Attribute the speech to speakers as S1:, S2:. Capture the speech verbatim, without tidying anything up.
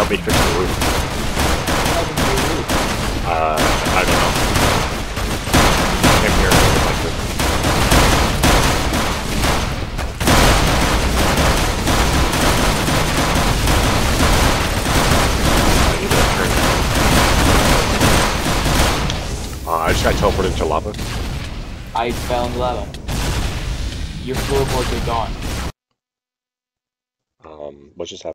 S1: help me fix the roof. Uh, I don't know. Came here and like this. I need to turn. Uh, I just got teleported into lava.
S2: I fell in lava. Your floorboards are gone.
S1: Um, what just happened?